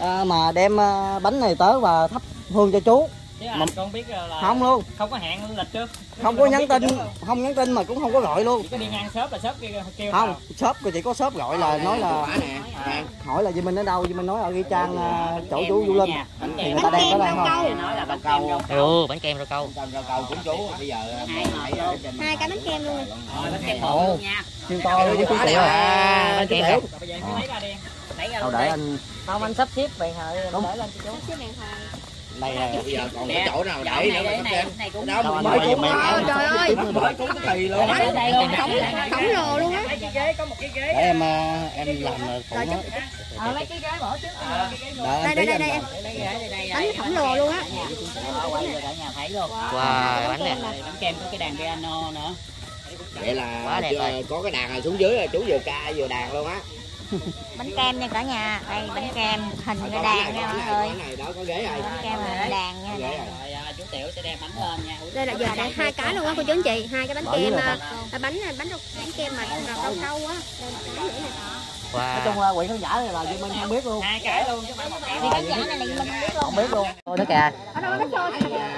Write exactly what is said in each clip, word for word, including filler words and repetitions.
à, mà đem à, bánh này tới và thắp hương cho chú. Mà con biết là không luôn, không có hẹn lịch trước, không có nhắn tin, không nhắn tin mà cũng không có gọi luôn. chỉ có đi ngang shop là shop kêu, kêu không nào. shop chỉ có shop gọi là nói là à, hỏi là Duy Minh ở đâu, Duy Minh nói ở Ghi Trang uh, chỗ chú Du Linh thì người ta đem tới đây thôi. Nói là bánh kem rau câu. Ừ, bánh kem rau câu. Rau câu cũng chú bây giờ hai cái bánh kem luôn. Rồi bánh kem bự luôn nha. Siêu to luôn chú Tiểu. À, bánh kem. Bây giờ lấy ra đi. Lấy ra Thôi luôn để đi. anh Không, anh sắp xếp vậy hả? Để lên cho chú. Xếp đèn thôi. đây là bây giờ còn cái chỗ nào để nữa này mà này này cũng đâu đâu, mà anh mới quay cũng giùm em. Trời ơi. mới cũng cái kỳ luôn. đây đây luôn. Khổng lồ luôn á. Lấy cái ghế có một cái ghế. để em em làm phụ nó. Ờ lấy cái ghế bỏ trước. Đợi Đây anh đây tí đây anh đây. làm. Bánh khổng lồ luôn á. Quay về cả nhà thấy luôn. Wow, bánh nè. Bánh kem có cái đàn piano nữa. Vậy là Quá đẹp rồi. có cái đàn này xuống dưới là chú vừa ca vừa đàn luôn á. Bánh kem nha cả nhà. Đây bánh kem hình cái đàn nha mọi người. Cái này đó có ghế rồi. Bánh kem hình đàn nha. Ghế rồi. Rồi chú Tiểu sẽ đem bánh lên nha. Đây là giờ đây hai cái luôn á cô chú anh chị, hai cái bánh kem à, bánh bánh bánh bánh kem mà rau câu á. Đây nữa nè. Nói chung Wow. là quỷ khán giả này là Duy Minh không biết luôn. Hai cái luôn chứ không phải một cái. Vì khán giả này là mình không biết luôn. Không biết luôn. Ô nước kìa. Ở đâu nó xôi.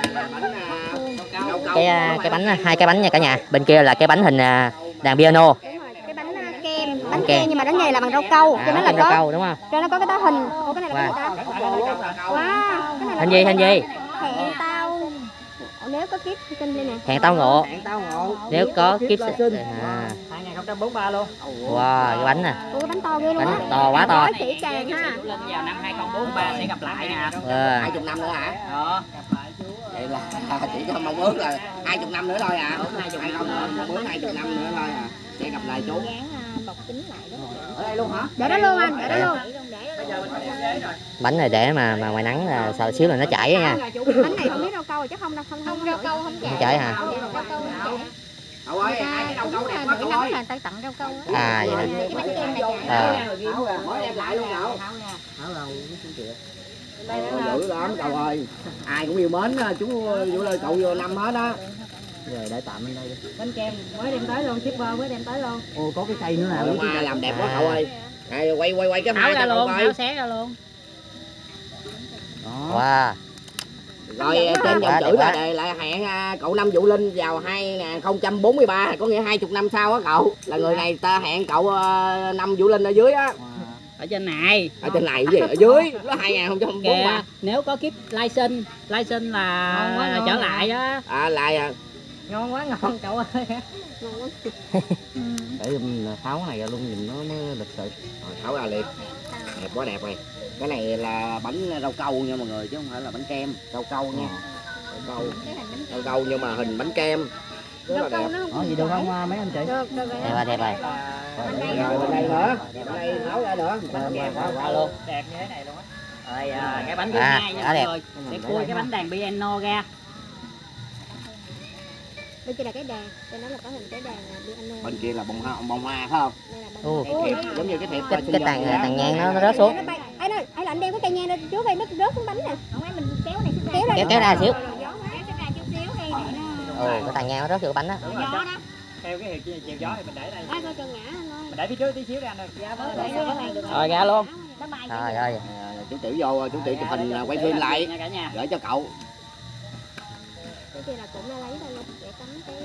Cái cái bánh hai cái bánh nha cả nhà. Bên kia là cái bánh hình à, đàn piano. Đúng rồi, cái bánh à, kem, bánh kem. kem nhưng mà bánh này là bằng rau câu, À, cho nó là kem rau có câu đúng không? cho nó có cái đó hình. Ủa cái này là Wow. cái gì ta? Wow, cái này là Hình gì hình gì? hẹn tao. Ủa, nếu có kiếp thì kênh đây nè. Hẹn tao ngộ. Hẹn tao ngộ. Nếu có kiếp là sinh. sinh. À. hai không bốn ba luôn. Wow, cái bánh nè. Ủa cái bánh to ghê luôn á. Bánh to quá to. Gói kỹ càng ha. Chú Linh vào năm hai không bốn ba sẽ gặp lại nè. Wow. Hai chục năm nữa hả? Đó. Vậy là chỉ cho mong ước là hai chục năm nữa thôi à? Hai chục năm nữa, muốn hai chục năm nữa thôi à? Sẽ gặp lại chú. Dán à, bọc kính lại đó. Ở đây luôn hả? Để đó luôn anh, để đó luôn. Bánh này để mà mà ngoài nắng là sợ xíu là nó chảy á nha. Bánh này không biết rau câu rồi chắc không đâu, không không rau câu không Không chảy hả? Rau câu không chảy. Cậu ơi, hai cái đầu câu đẹp quá Mỗi cậu năm ơi. là người ta tặng rau câu á. À vậy hả? Cái bánh kem này chả. À. Mới đem lại luôn cậu. Dữ lắm cậu ơi. Ai cũng yêu mến chú Vũ Lê cậu vô năm hết á. Rồi để tạm bên đây đi. Bánh kem mới đem tới luôn, shipper mới đem tới luôn. Ô có cái cây nữa nè. Ủa, mà làm đẹp quá cậu ơi. Này, quay quay quay cái Tháo hai ra cho cậu luôn, coi. tháo xé ra luôn. Đó. Wow. Rồi trên dòng chữ là đề lại hẹn à, cậu Năm Vũ Linh vào hai không bốn ba, có nghĩa hai mươi năm sau á cậu. Là người này ta hẹn cậu uh, Năm Vũ Linh ở dưới á. Ở trên này. Ở trên này cái gì? Ở dưới. Nó hai không bốn ba. Nếu có kiếp license, license là trở lại á. À lại à. Ngon quá ngon cậu ơi. Để mình tháo cái này ra luôn nhìn nó mới lịch sự. Rồi, tháo ra liền. Đẹp quá đẹp rồi. Cái này là bánh rau câu nha mọi người chứ không phải là bánh kem. Rau câu nha. Rau câu. Rau câu nhưng mà hình bánh kem. Rất là đẹp. Có gì được không mấy anh chị? Được, được rồi. Đẹp rồi, đẹp rồi. Rồi bên đây nữa. Bên đây tháo ra nữa. Bánh kem qua, qua luôn. Đẹp như thế này luôn á. Rồi à, cái bánh thứ À, hai nha đó mọi đẹp. người. Sẽ khui cái bánh đàn piano ra. Bên kia là cái đàn, bên đó là có hình cái đàn piano. Bên kia là bông hoa, bông hoa phải không? Đây là Ồ. bông. Cái thiệp, giống như cái thiệp Cái cái tàn tàn nhang nó nó rớt xuống. Nó bay. Ấy ơi, ấy là anh đem cái cây nhang lên chú về nó rớt xuống bánh nè. Không phải mình kéo này kéo ra. Kéo kéo ra xíu. Gió quá, kéo ra chút xíu đi để nó. Ồ, cái tàn nhang nó rớt vô cái bánh á. Gió đó. Theo cái chiều gió thì mình để đây. Ai coi cần ngã anh ơi. Mình để phía trước tí xíu ra anh ơi. Ra bớt để Rồi, rồi ra luôn. nó bay. Trời ơi. À, chú Tiểu vô, chú Tiểu chụp hình quay phim lại nha cả nhà. gửi cho cậu. Cái kia là cũng đã lấy ra luôn để cắm cái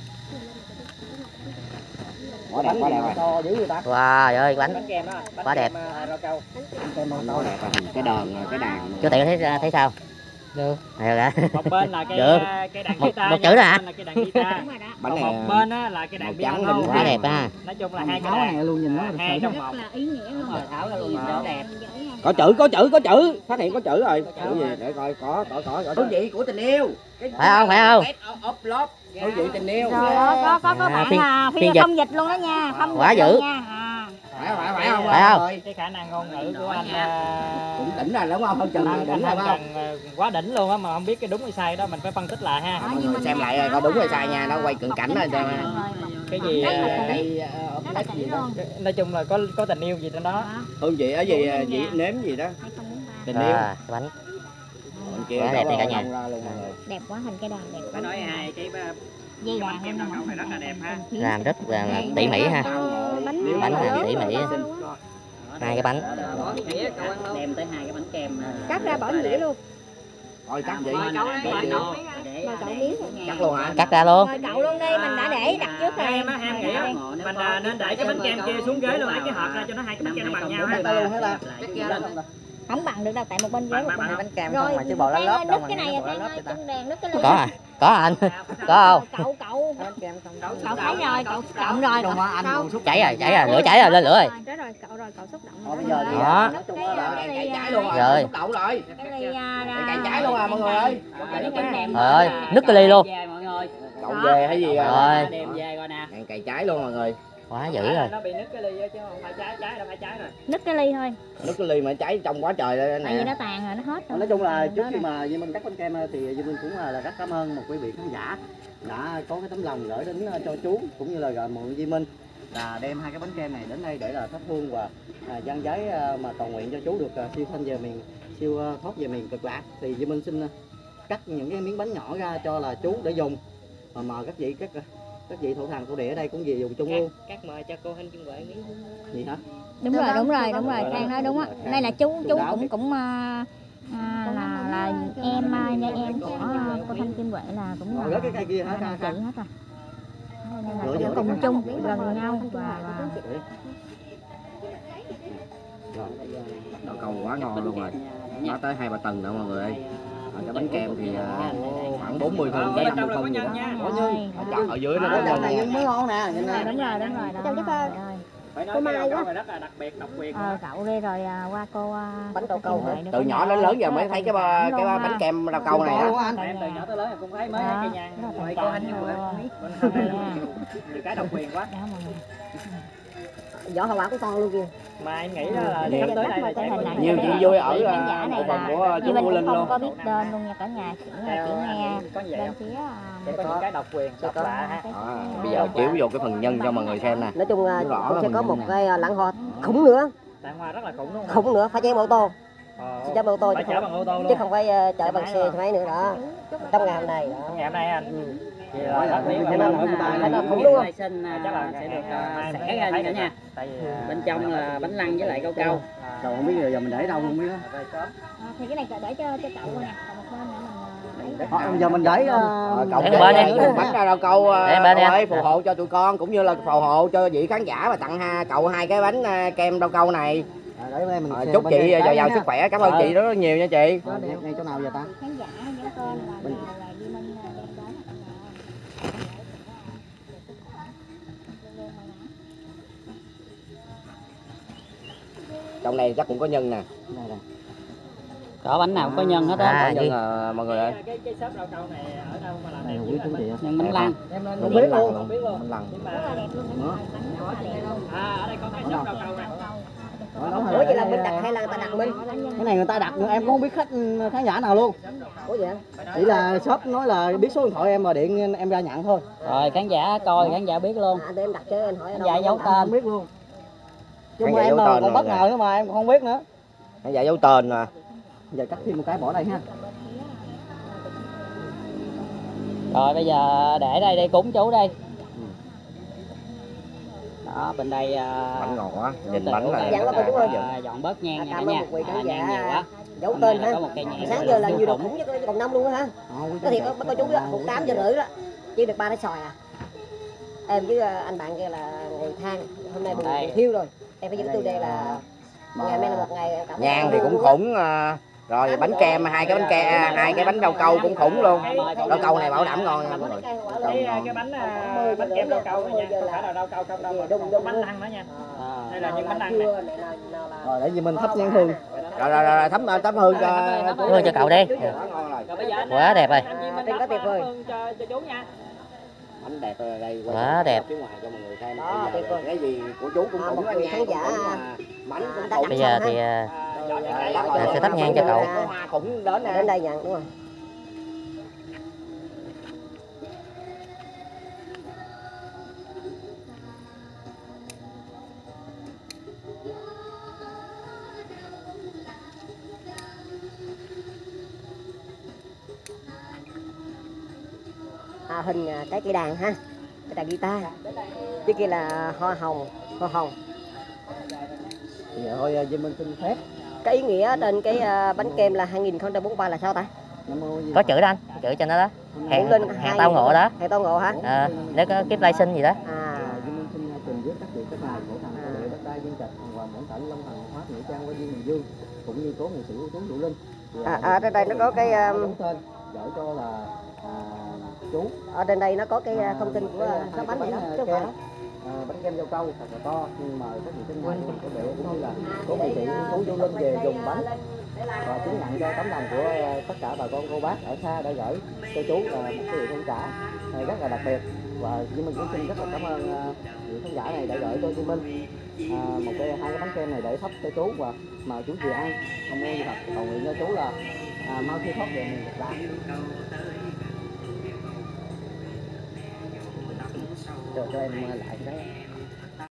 Quá đẹp, quá đẹp rồi. To dữ vậy ta. Wow ơi bánh. Bánh kem đó. Bánh Quá đẹp. kem, uh, rau câu. Kem màu Nó to. đẹp rồi. Cái đờn, cái đàn. Chú Tiểu thấy thấy sao? Được. Được hả? Một bên là cái Được. uh, cái đàn Một- guitar. một nha, chữ đó hả? bên là cái đàn guitar. đúng rồi đó. Bánh Còn này một bên á là cái đàn màu trắng piano. bình Quá đẹp ha. Nói chung là hai cái Tháo đàn. này luôn nhìn nó lịch Hai sự. trong một. Rất là ý nghĩa luôn. Rồi tháo ra luôn nhìn cho đẹp. có chữ, có chữ, có chữ. Phát hiện có chữ rồi. Chữ gì? Để coi, có, có, có. có. Hương vị của tình yêu. Cái Phải không? Phải không? Up love. Hương vị tình yêu. Rồi ơi, có có có À, bạn phiên- à, phiên phiên dịch. không dịch luôn đó nha, không Quá dịch dữ. luôn nha. À. Phải, phải, phải không? Phải không? Rồi. Cái khả năng ngôn ngữ của anh Cũng uh, đỉnh rồi đúng không? Hơn chừng anh, đỉnh anh rồi phải không? Trần, uh, quá đỉnh luôn á, mà không biết cái đúng hay sai đó mình phải phân tích lại ha. Mọi người xem lại rồi, có đúng hay sai nha. Nó quay cận cảnh rồi. cho- Cái gì uh, Đây, uh, Rất là kỹ luôn. nói chung là có có tình yêu gì trong đó. hương vị ở gì, vị nếm gì đó. hai không bốn ba. Tình yêu. À, cái bánh. Bên kia Quá đẹp đổ đi cả nhà. lông ra luôn mọi người. Đẹp quá hình cái đàn đẹp Phải quá. nói hai cái uh, Dây cái đàn bánh kem rau câu này rất là đẹp ha. Làm rất là, là tỉ mỉ ha. Bánh Bánh làm tỉ mỉ. hai cái bánh. Đem tới hai cái bánh kem. Cắt ra bỏ dĩa luôn. Thôi cắt vậy. Mời cậu miếng. Cắt luôn hả? Cắt ra luôn. Mời cậu luôn đi, mình đã để đặt trước rồi. Em á, em nghĩ á, mình à, nên để cái bánh kem kia xuống ghế luôn, lấy cái hộp ra cho nó hai cái bánh kem nó bằng nhau. Tay luôn hết ta. Không bằng được đâu, tại một bên ghế một bên. Bánh kem Rồi, không mà chứ bò lá lớp đâu nứt mà cái này bò lá là lớp vậy ta. chân đèn, nứt cái ly. Có à? Có anh. Có không? Cậu cậu Bánh kem không đâu. cậu thấy rồi, cậu cộng rồi. Đúng rồi, anh còn xúc Cháy rồi, cháy rồi, lửa cháy rồi, lên lửa rồi. Đó rồi, cậu rồi, cậu xúc động. Thôi bây giờ thì Đó. nói chung là Cái ly, Cày à, trái luôn Rồi. rồi. Xúc động rồi. cái ly à, Cày trái luôn à mọi người ơi. Rồi, nứt cái ly luôn. Về mọi người. Cậu về hay gì à? Rồi. Đem về coi nè. Cày trái luôn mọi người. Quá dữ rồi. Nó bị nứt cái ly á chứ không phải trái, trái đâu phải trái rồi. nứt cái ly thôi. Nước cái ly mà cháy trong quá trời đây Tại vì nè. nó tàn rồi, nó hết rồi. nói chung là trước Đó khi nè. mà Duy Minh cắt bánh kem thì Duy Minh cũng là, là rất cảm ơn một quý vị khán giả đã có cái tấm lòng gửi đến cho chú cũng như là gọi mượn Duy Minh là đem hai cái bánh kem này đến đây để là thắp hương và à, dâng giấy à, mà cầu nguyện cho chú được à, siêu thanh về miền siêu à, thoát về miền cực lạc. Thì Duy Minh xin à, cắt những cái miếng bánh nhỏ ra cho là chú để dùng mà mời các vị các các vị thổ thần thổ địa ở đây cũng về dùng chung luôn. Cắt mời cho cô Hinh Kim Huệ miếng. Gì hả? Đúng rồi, đúng rồi, đúng rồi, Khang nói đúng á. Đây là chú chú đáo cũng thì- cũng à, à, là là em à, nhà em của à, cô Thanh Kim Huệ là cũng Rồi là lấy cái cây kia hả? là Khang? chị hết rồi. Nên là Rửa cũng rửa cùng cái chung gần nhau và, và Rồi. Đậu cầu quá ngon luôn rồi. Nó tới hai ba tầng nữa mọi người ơi. À, cái bánh kem thì à, khoảng bốn mươi phân tới năm mươi phân gì đó. Có nhân. Trời, ở dưới nó Ở có trong này nhân. nhân mới ngon nè, nhìn nè. đúng rồi, đúng rồi. Đó. Phải Rồi. nói cái câu này rất là đặc biệt, độc quyền. Ờ, cậu đi rồi à, qua cô à, Bánh cô đậu câu Kim hả? Huệ nữa Từ con nhỏ ơi. đến lớn giờ mới Rất thấy là cái ba- tình cái cảm bánh luôn kem đậu câu này Đậu á. câu anh. Em từ nhỏ tới lớn em cũng thấy mới Đó. cây nhang. Rất là Rồi tình cô cảm Hinh Kim Huệ. luôn. Nhiều cái độc quyền quá. Đó, mọi người. Vỏ hậu quả của con luôn kìa. Mà em nghĩ đó là sắp tới đây là sẽ có Nhiều chuyện vui ở Khán giả này bộ phận là của Duy chú Minh Vũ cũng Linh không luôn. có biết tên luôn nha cả nhà, chỉ, chỉ nghe có gì vậy bên không? phía à, Sẽ có những cái độc quyền, độc lạ ha. À, bây giờ chiếu vô cái phần nhân cho mọi người xem nè. Nói chung là Rõ là cũng sẽ mình có nhân một nè. cái à, lẵng hoa khủng nữa, Tàn hoa rất là khủng đúng không? khủng nữa, phải chở ô tô, Ờ, chở bằng ô tô chứ phải chở không, bằng ô tô chứ luôn. không phải uh, chở bằng xe máy nữa đó. Trong ngày hôm nay đó. Ngày hôm nay anh. Ừ. Vậy là rất biết Cái là bánh bánh này Cái nó là khủng luôn. lai sinh chắc là sẽ được xẻ ra như cả nha. Bên trong là bánh lăng với lại câu câu. Rồi không biết giờ mình để đâu không biết á. à, thì cái này để cho cho cậu nè, còn một bên nữa mình à, Thôi, giờ mình để Ờ, uh, cậu Để để bên bên đi. bánh ra rau câu Để bên đi. ơi, phù hộ cho tụi con cũng như là phù hộ cho vị khán giả mà tặng ha cậu hai cái bánh à, kem rau câu này. để bên mình À, xem chúc bên chị đây dồi cái dào nha. sức khỏe, cảm ơn Ờ. chị rất là nhiều nha chị. Ờ, ngay, ngay chỗ nào vậy ta? khán giả nhắn tên là là, là Duy Minh à, đem đến. Trong này chắc cũng có nhân nè. Đây, đây. Có bánh nào cũng có nhân hết À, á. Có nhân gì? à, mọi người ơi. Cái cái shop rau câu này ở đâu mà làm Đây là quý chú chị á. nhân bánh lăng. Không biết luôn. Không biết luôn. Bánh lăng. Nhưng Rất là mà đẹp luôn, bánh bánh rất là đẹp luôn. à ở đây có cái shop rau câu nè. Ủa vậy là mình đặt hay là người ta đặt mình? Cái này người ta đặt nhưng em cũng không biết khách khán giả nào luôn. Ủa vậy? Chỉ là shop nói là biết số điện thoại em mà điện em ra nhận thôi. Rồi khán giả coi khán giả biết luôn. À, để em đặt cho anh hỏi ở Khán đâu. giả giấu Em tên. không biết luôn. Chứ Khán mà giả em giấu mà tên còn rồi bất nè. ngờ nữa mà em còn không biết nữa. Khán giả dấu tên nè. Giờ cắt thêm một cái bỏ đây ha. Rồi bây giờ để đây đây cúng chú đây. Đó bên đây à, Bánh ngon quá. Nhìn tiểu bánh là này Dạ, là, có chú ơi. à, dọn bớt nhang nha cả Cảm ơn nhà. một vị khán À, nhang giả. nhiều quá. Giấu Hôm tên nay là ha. có một cây nhang Sáng gọi giờ là siêu nhiều đồ khủng. khủng với cộng năm luôn á ha. Có thì có, có chú biết một tám giờ rưỡi đó. Chỉ được ba cái xoài à. Em với à, anh bạn kia là ngày than, hôm nay buồn Đây. thiêu rồi. Em phải giữ tôi đây là ngày hôm nay là một ngày cảm Nhang thì cũng luôn á. khủng à, rồi bánh kem hai cái bánh kem hai cái bánh rau câu cũng khủng luôn. Rau câu này bảo đảm ngon nha mọi người. Cái, cái bánh à, bánh kem rau câu nha, không phải là rau câu không đâu mà còn bánh lăng nữa nha. Đây là những bánh lăng này. Rồi để gì mình thắp nhang hương. Rồi rồi rồi thấm thấm hương cho Hương cho cậu đi. Quá ngon rồi. Rồi bây giờ anh, Quá đẹp rồi. anh Duy Minh Trên có đắp tuyệt vời. hương cho cho chú nha. Bánh đẹp rồi đây. Quá đẹp. Phía ngoài cho mọi người xem. Đó, Bây tuyệt giờ vời. cái gì của chú cũng À, khủng một á, vị nhang khán cũng giả. khủng mà bánh cũng Đã khủng. Bây giờ thì à, À, dọn những cái Dạ, sẽ thắp nhang cho cậu. Hoa khủng đến nè. Đến đây nhận đúng rồi. À, hình à, cái cây đàn ha, cái đàn guitar, trước kia là hoa hồng, hoa hồng. Thì thôi Duy Minh xin phép. Cái ý nghĩa trên cái uh, bánh kem là hai nghìn không trăm bốn mươi ba là sao ta? Có chữ đó anh, chữ trên đó đó. Hẹn, lên hẹn tao ngộ đó. Hẹn tao ngộ hả? À, nếu có kiếp lai sinh gì đó. À. Duy Minh xin trình viết các vị các ngài của thằng Cô Lệ, đất đai Dân Trạch, Hoàng Hoàng Mẫn Cảnh, Long Thần, Hóa Nghĩa Trang, Qua Duyên Bình Dương, cũng như cố nghệ sĩ ưu tú Vũ Linh. À, à trên đây nó có cái um... tên gửi cho là à, chú. Ở trên đây nó có cái uh, thông tin của cái bánh này đó, chứ không phải. À, bánh kem rau câu thật là to, nhưng mà các vị khách hàng có thể cũng như là có nghệ sĩ ưu tú Vũ Linh về dùng bánh và chứng nhận cho tấm lòng của tất cả bà con cô bác ở xa đã gửi cho chú là một cái điều không trả rất là đặc biệt. Và Duy Minh cũng xin rất là cảm ơn vị khán giả này đã gửi cho Duy Minh à, một cái hai cái bánh kem này để thắp cho chú và mời chú về ăn. Không ơn gì thật, cầu nguyện cho chú là à, mau siêu thoát về miền Bắc. Cho cho em lại cái đó.